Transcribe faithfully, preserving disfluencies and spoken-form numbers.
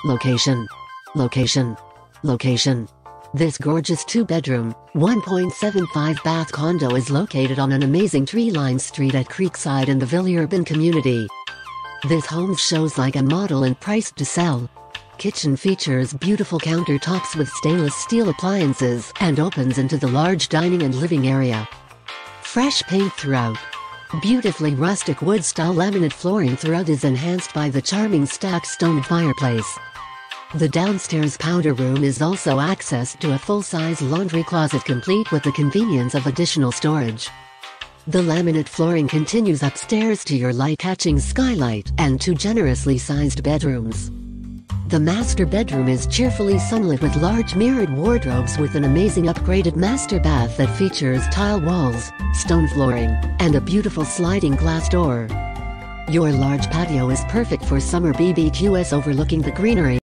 Location. Location. Location. This gorgeous two-bedroom, one point seven five bath condo is located on an amazing tree-lined street at Creekside in the Villeurbanne community. This home shows like a model and priced to sell. Kitchen features beautiful countertops with stainless steel appliances and opens into the large dining and living area. Fresh paint throughout. Beautifully rustic wood-style laminate flooring throughout is enhanced by the charming stacked stone fireplace. The downstairs powder room is also accessed to a full-size laundry closet complete with the convenience of additional storage. The laminate flooring continues upstairs to your light-catching skylight and two generously sized bedrooms. The master bedroom is cheerfully sunlit with large mirrored wardrobes with an amazing upgraded master bath that features tile walls, stone flooring, and a beautiful sliding glass door. Your large patio is perfect for summer B B Qs overlooking the greenery.